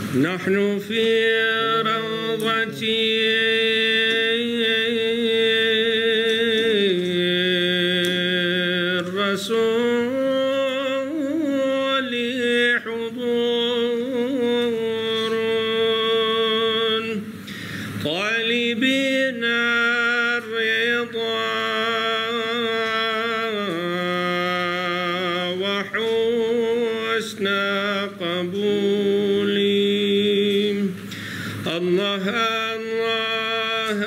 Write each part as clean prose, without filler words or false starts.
نحن في روضة الرسول حضور طالبين الرضا وحسن قبول. الله الله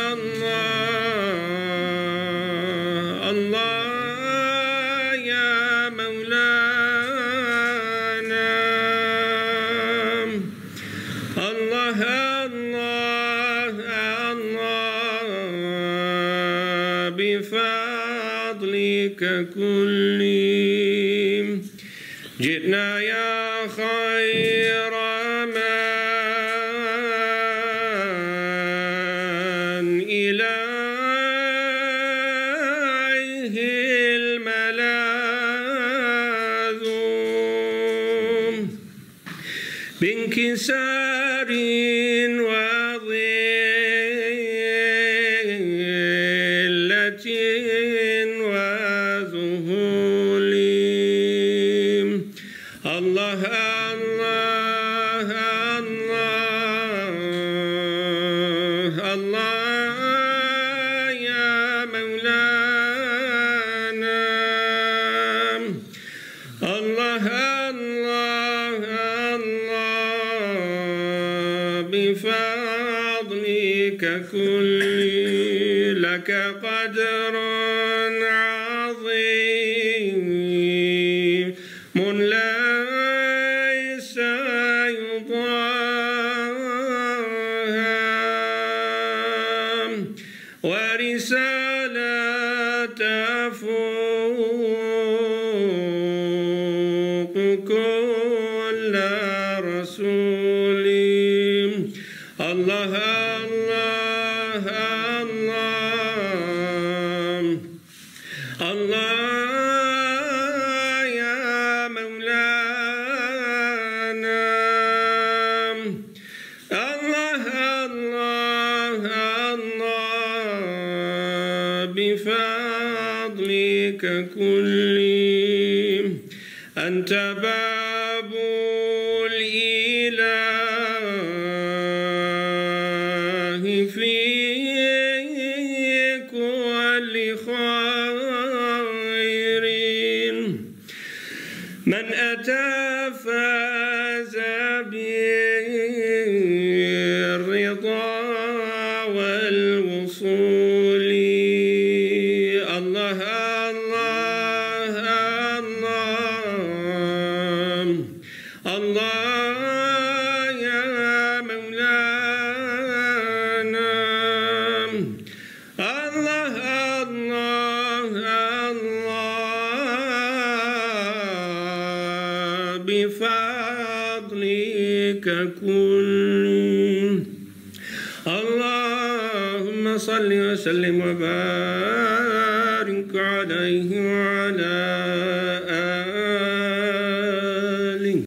الله الله يا مولانا. الله الله الله بفضلك كل. جئنا يا خير من إليه الملاذ بانكسار وظلة وذهول. الله الله الله الله يا مولانا. الله الله الله بفضلك كل. لك قدر عظيم ليس يضاهى ورسالة تفوق كل رسول. الله الله الله الله يا مولانا. الله الله الله بفضلك كل. أنت باب الإله في كل خير. من أتى فاز بالرضا والوصول. الله الله الله الله يا مولانا. الله الله الله بفضلك كل. اللهم صل وسلم وبارك عليه وعلى